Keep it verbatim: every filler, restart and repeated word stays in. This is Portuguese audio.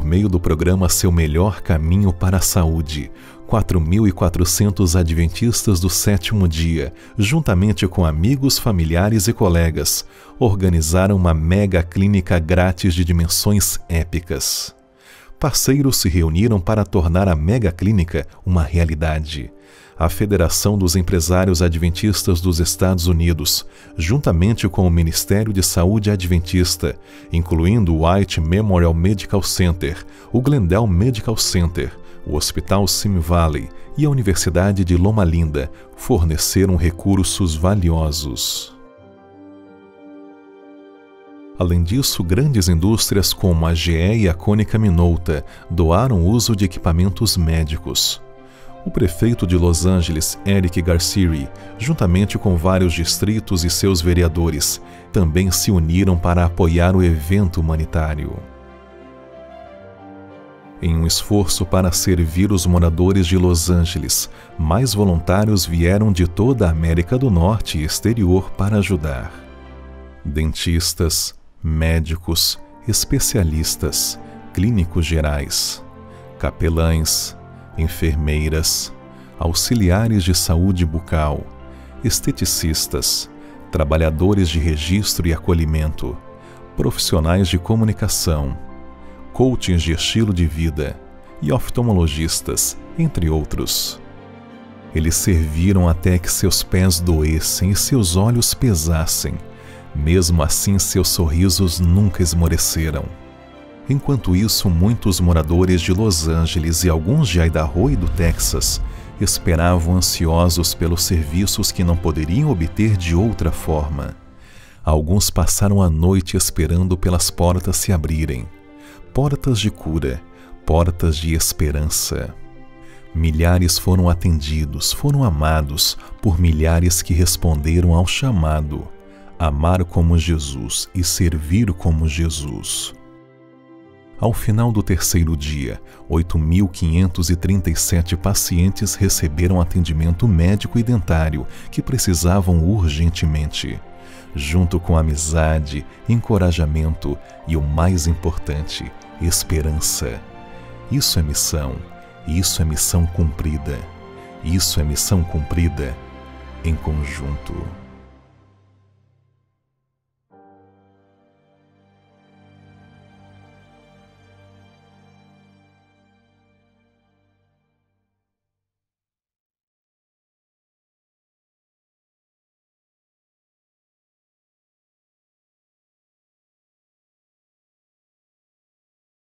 meio do programa Seu Melhor Caminho para a Saúde, quatro mil e quatrocentos adventistas do sétimo dia, juntamente com amigos, familiares e colegas, organizaram uma mega clínica grátis de dimensões épicas. Parceiros se reuniram para tornar a mega clínica uma realidade. A Federação dos Empresários Adventistas dos Estados Unidos, juntamente com o Ministério de Saúde Adventista, incluindo o White Memorial Medical Center, o Glendale Medical Center, o Hospital Simi Valley e a Universidade de Loma Linda, forneceram recursos valiosos. Além disso, grandes indústrias como a G E e a Konica Minolta doaram o uso de equipamentos médicos. O prefeito de Los Angeles, Eric Garcetti, juntamente com vários distritos e seus vereadores, também se uniram para apoiar o evento humanitário. Em um esforço para servir os moradores de Los Angeles, mais voluntários vieram de toda a América do Norte e exterior para ajudar. Dentistas, médicos, especialistas, clínicos gerais, capelães, enfermeiras, auxiliares de saúde bucal, esteticistas, trabalhadores de registro e acolhimento, profissionais de comunicação, coachings de estilo de vida e oftalmologistas, entre outros. Eles serviram até que seus pés doessem e seus olhos pesassem. Mesmo assim, seus sorrisos nunca esmoreceram. Enquanto isso, muitos moradores de Los Angeles e alguns de Idaho e do Texas esperavam ansiosos pelos serviços que não poderiam obter de outra forma. Alguns passaram a noite esperando pelas portas se abrirem. Portas de cura, portas de esperança. Milhares foram atendidos, foram amados por milhares que responderam ao chamado: amar como Jesus e servir como Jesus. Ao final do terceiro dia, oito mil quinhentos e trinta e sete pacientes receberam atendimento médico e dentário que precisavam urgentemente, junto com amizade, encorajamento e, o mais importante, esperança. Isso é missão, isso é missão cumprida, isso é missão cumprida em conjunto.